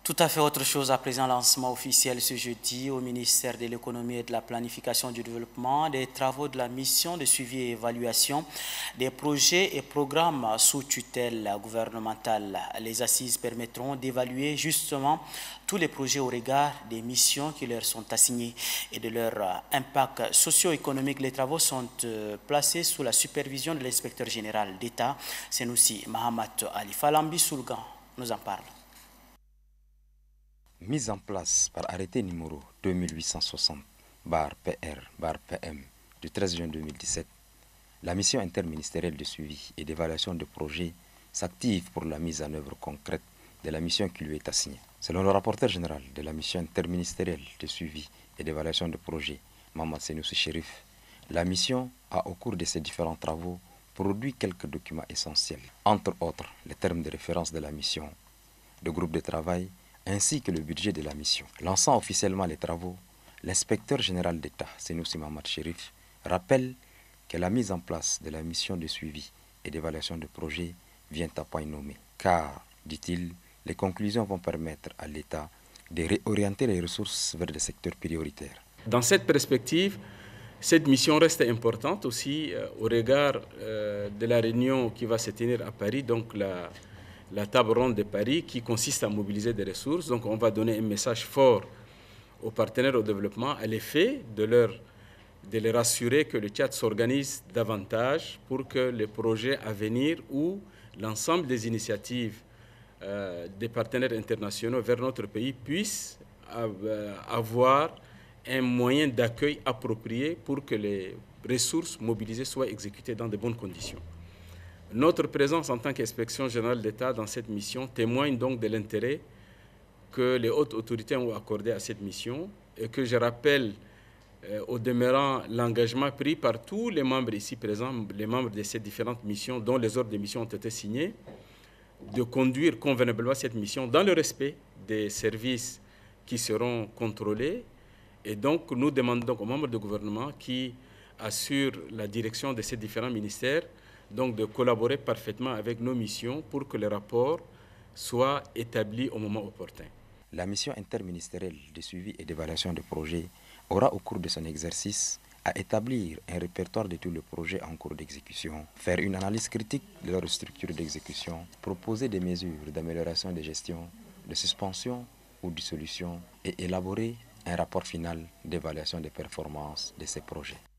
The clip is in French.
Tout à fait autre chose à présent, lancement officiel ce jeudi au ministère de l'économie et de la planification du développement des travaux de la mission de suivi et évaluation des projets et programmes sous tutelle gouvernementale. Les assises permettront d'évaluer justement tous les projets au regard des missions qui leur sont assignées et de leur impact socio-économique. Les travaux sont placés sous la supervision de l'inspecteur général d'État, Senoussi Mahamat Ali. Falambi Soulgan nous en parle. Mise en place par arrêté numéro 2860-PR-PM du 13 juin 2017, la mission interministérielle de suivi et d'évaluation de projets s'active pour la mise en œuvre concrète de la mission qui lui est assignée. Selon le rapporteur général de la mission interministérielle de suivi et d'évaluation de projets, Mahamat Senoussi Chérif, la mission a au cours de ses différents travaux produit quelques documents essentiels, entre autres les termes de référence de la mission, le groupe de travail, ainsi que le budget de la mission. Lançant officiellement les travaux, l'inspecteur général d'État, Senoussi Mahamat Chérif, rappelle que la mise en place de la mission de suivi et d'évaluation de projets vient à point nommé. Car, dit-il, les conclusions vont permettre à l'État de réorienter les ressources vers des secteurs prioritaires. Dans cette perspective, cette mission reste importante aussi au regard de la réunion qui va se tenir à Paris, donc la table ronde de Paris qui consiste à mobiliser des ressources. Donc on va donner un message fort aux partenaires au développement à l'effet de les rassurer que le Tchad s'organise davantage pour que les projets à venir ou l'ensemble des initiatives des partenaires internationaux vers notre pays puissent avoir un moyen d'accueil approprié pour que les ressources mobilisées soient exécutées dans de bonnes conditions. Notre présence en tant qu'Inspection générale d'État dans cette mission témoigne donc de l'intérêt que les hautes autorités ont accordé à cette mission et que je rappelle au demeurant l'engagement pris par tous les membres ici présents, les membres de ces différentes missions dont les ordres de mission ont été signés, de conduire convenablement cette mission dans le respect des services qui seront contrôlés. Et donc nous demandons aux membres du gouvernement qui assurent la direction de ces différents ministères donc de collaborer parfaitement avec nos missions pour que les rapports soient établis au moment opportun. La mission interministérielle de suivi et d'évaluation de projets aura au cours de son exercice à établir un répertoire de tous les projets en cours d'exécution, faire une analyse critique de leur structure d'exécution, proposer des mesures d'amélioration de gestion, de suspension ou de dissolution et élaborer un rapport final d'évaluation des performances de ces projets.